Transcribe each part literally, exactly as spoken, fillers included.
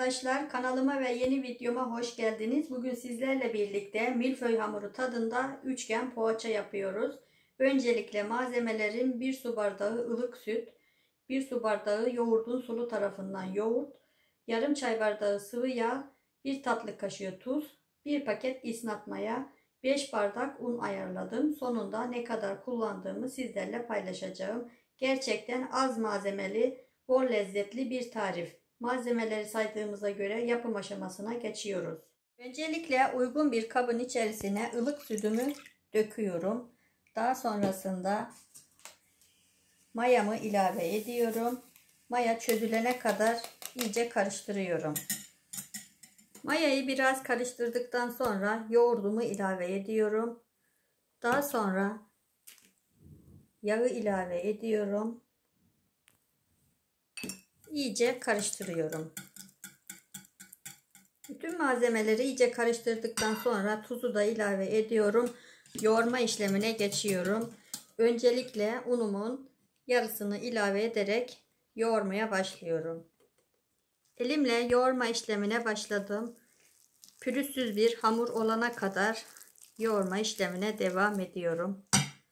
arkadaşlar, kanalıma ve yeni videoma hoş geldiniz. Bugün sizlerle birlikte milföy hamuru tadında üçgen poğaça yapıyoruz. Öncelikle malzemelerim: bir su bardağı ılık süt, bir su bardağı yoğurdun sulu tarafından yoğurt, yarım çay bardağı sıvı yağ, bir tatlı kaşığı tuz, bir paket isnat maya, beş bardak un ayarladım. Sonunda ne kadar kullandığımı sizlerle paylaşacağım. Gerçekten az malzemeli, bol lezzetli bir tarif. Malzemeleri saydığımıza göre yapım aşamasına geçiyoruz. Öncelikle uygun bir kabın içerisine ılık sütümü döküyorum. Daha sonrasında mayamı ilave ediyorum. Maya çözülene kadar iyice karıştırıyorum. Mayayı biraz karıştırdıktan sonra yoğurdumu ilave ediyorum. Daha sonra yağı ilave ediyorum. İyice karıştırıyorum. Bütün malzemeleri iyice karıştırdıktan sonra tuzu da ilave ediyorum. Yoğurma işlemine geçiyorum. Öncelikle unumun yarısını ilave ederek yoğurmaya başlıyorum. Elimle yoğurma işlemine başladım. Pürüzsüz bir hamur olana kadar yoğurma işlemine devam ediyorum.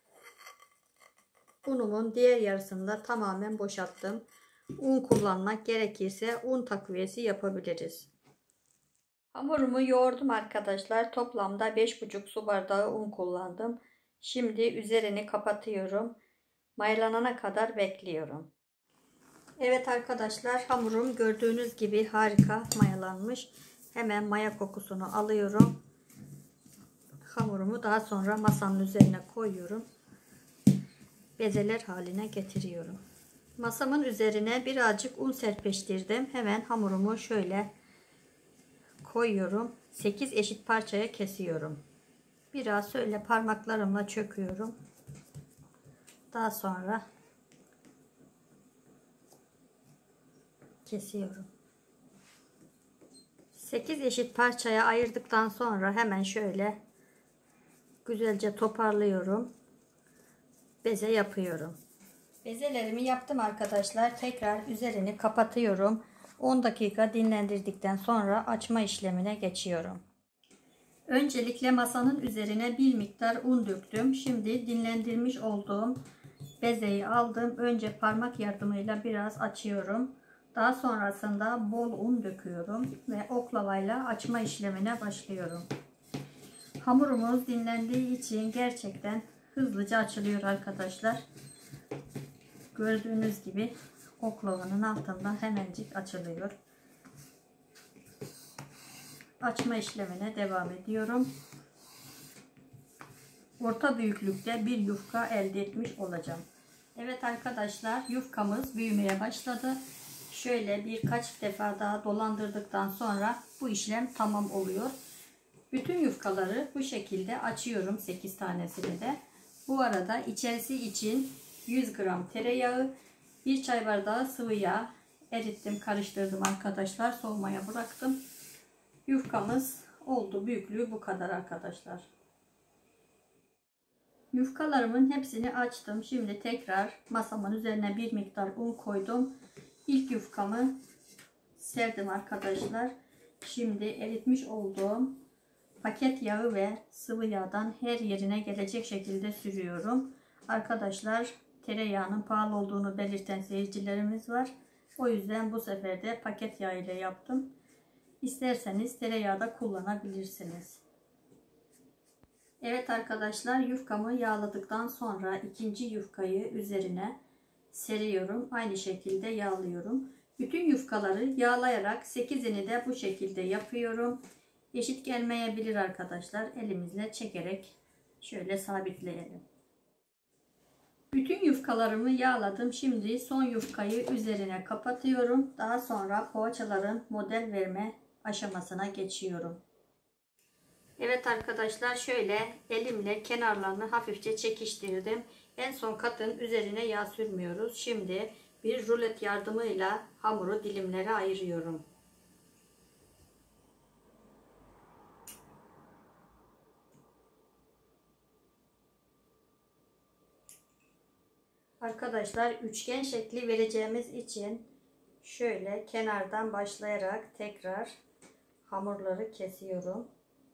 Unumun diğer yarısını da tamamen boşalttım. Un kullanmak gerekirse un takviyesi yapabiliriz. Hamurumu yoğurdum arkadaşlar. Toplamda beş buçuk su bardağı un kullandım. Şimdi üzerini kapatıyorum. Mayalanana kadar bekliyorum. Evet arkadaşlar, hamurum gördüğünüz gibi harika mayalanmış. Hemen maya kokusunu alıyorum. Hamurumu daha sonra masanın üzerine koyuyorum. Bezeler haline getiriyorum. Masamın üzerine birazcık un serpiştirdim. Hemen hamurumu şöyle koyuyorum. sekiz eşit parçaya kesiyorum. Biraz şöyle parmaklarımla çöküyorum. Daha sonra kesiyorum. sekiz eşit parçaya ayırdıktan sonra hemen şöyle güzelce toparlıyorum. Beze yapıyorum. Bezelerimi yaptım arkadaşlar. Tekrar üzerini kapatıyorum. on dakika dinlendirdikten sonra açma işlemine geçiyorum. Öncelikle masanın üzerine bir miktar un döktüm. Şimdi dinlendirmiş olduğum bezeyi aldım. Önce parmak yardımıyla biraz açıyorum. Daha sonrasında bol un döküyorum ve oklavayla açma işlemine başlıyorum. Hamurumuz dinlendiği için gerçekten hızlıca açılıyor arkadaşlar. Gördüğünüz gibi oklavanın altından hemencik açılıyor. Açma işlemine devam ediyorum. Orta büyüklükte bir yufka elde etmiş olacağım. Evet arkadaşlar, yufkamız büyümeye başladı. Şöyle birkaç defa daha dolandırdıktan sonra bu işlem tamam oluyor. Bütün yufkaları bu şekilde açıyorum, sekiz tanesini de. Bu arada içerisi için yüz gram tereyağı, bir çay bardağı sıvı yağ erittim, karıştırdım arkadaşlar. Soğumaya bıraktım. Yufkamız oldu. Büyüklüğü bu kadar arkadaşlar. Yufkalarımın hepsini açtım. Şimdi tekrar masamın üzerine bir miktar un koydum. İlk yufkamı serdim arkadaşlar. Şimdi eritmiş olduğum paket yağı ve sıvı yağdan her yerine gelecek şekilde sürüyorum. Arkadaşlar, tereyağının pahalı olduğunu belirten seyircilerimiz var. O yüzden bu sefer de paket yağ ile yaptım. İsterseniz tereyağı da kullanabilirsiniz. Evet arkadaşlar, yufkamı yağladıktan sonra ikinci yufkayı üzerine seriyorum. Aynı şekilde yağlıyorum. Bütün yufkaları yağlayarak sekizini de bu şekilde yapıyorum. Eşit gelmeyebilir arkadaşlar. Elimizle çekerek şöyle sabitleyelim. Bütün yufkalarımı yağladım. Şimdi son yufkayı üzerine kapatıyorum. Daha sonra poğaçaların model verme aşamasına geçiyorum. Evet arkadaşlar, şöyle elimle kenarlarını hafifçe çekiştirdim. En son katın üzerine yağ sürmüyoruz. Şimdi bir rulet yardımıyla hamuru dilimlere ayırıyorum. Arkadaşlar, üçgen şekli vereceğimiz için Şöyle kenardan başlayarak tekrar hamurları kesiyorum.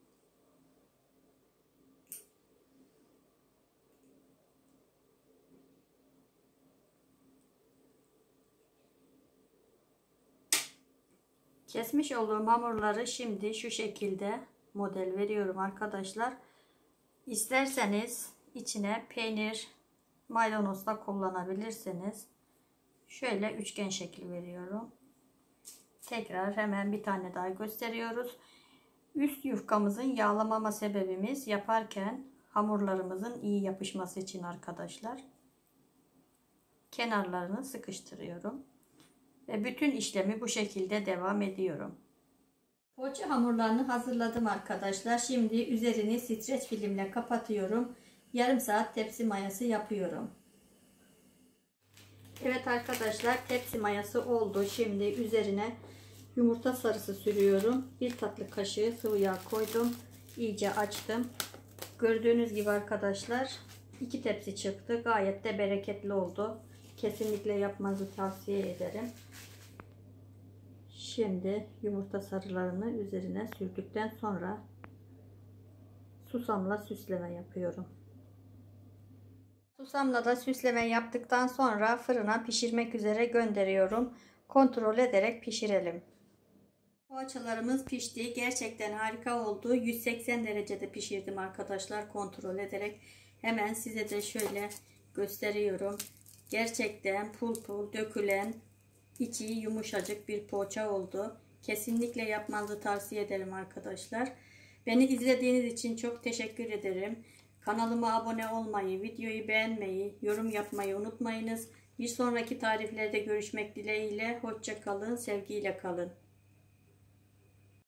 Kesmiş olduğum hamurları şimdi şu şekilde model veriyorum arkadaşlar. İsterseniz içine peynir, maydanoz da kullanabilirsiniz. Şöyle üçgen şekli veriyorum. Tekrar hemen bir tane daha gösteriyoruz. Üst yufkamızın yağlamama sebebimiz yaparken hamurlarımızın iyi yapışması için arkadaşlar. Kenarlarını sıkıştırıyorum. Ve bütün işlemi bu şekilde devam ediyorum. Poğaça hamurlarını hazırladım arkadaşlar. Şimdi üzerini streç filmle kapatıyorum. Yarım saat tepsi mayası yapıyorum. Evet arkadaşlar, tepsi mayası oldu. Şimdi üzerine yumurta sarısı sürüyorum. Bir tatlı kaşığı sıvı yağ koydum. İyice açtım. Gördüğünüz gibi arkadaşlar iki tepsi çıktı. Gayet de bereketli oldu. Kesinlikle yapmanızı tavsiye ederim. Şimdi yumurta sarılarını üzerine sürdükten sonra susamla süsleme yapıyorum. Susamla da süsleme yaptıktan sonra fırına pişirmek üzere gönderiyorum. Kontrol ederek pişirelim. Poğaçalarımız pişti. Gerçekten harika oldu. yüz seksen derecede pişirdim arkadaşlar, kontrol ederek. Hemen size de şöyle gösteriyorum. Gerçekten pul pul dökülen, içi yumuşacık bir poğaça oldu. Kesinlikle yapmanızı tavsiye ederim arkadaşlar. Beni izlediğiniz için çok teşekkür ederim. Kanalıma abone olmayı, videoyu beğenmeyi, yorum yapmayı unutmayınız. Bir sonraki tariflerde görüşmek dileğiyle. Hoşça kalın, sevgiyle kalın.